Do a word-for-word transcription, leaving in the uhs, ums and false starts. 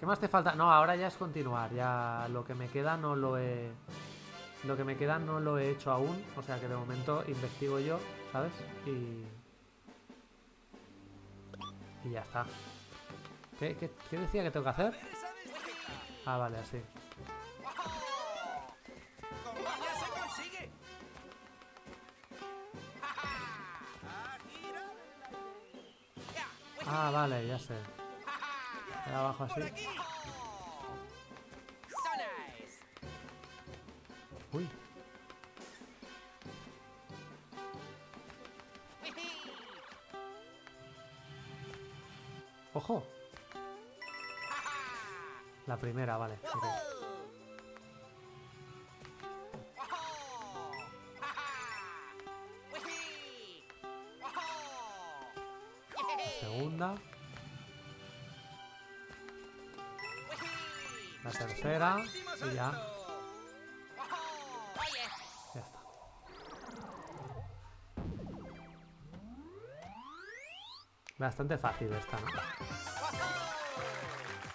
¿Qué más te falta? No, ahora ya es continuar. Ya lo que me queda no lo he... Lo que me queda no lo he hecho aún. O sea que de momento investigo yo, ¿sabes? Y... Y ya está. ¿Qué, qué, qué decía que tengo que hacer? Ah, vale, así. Ah, vale, ya sé. De abajo así. Uy. ¡Ojo! La primera, vale. Okay. Segunda. La tercera. Y ya. Ya está. Bastante fácil esta, ¿no?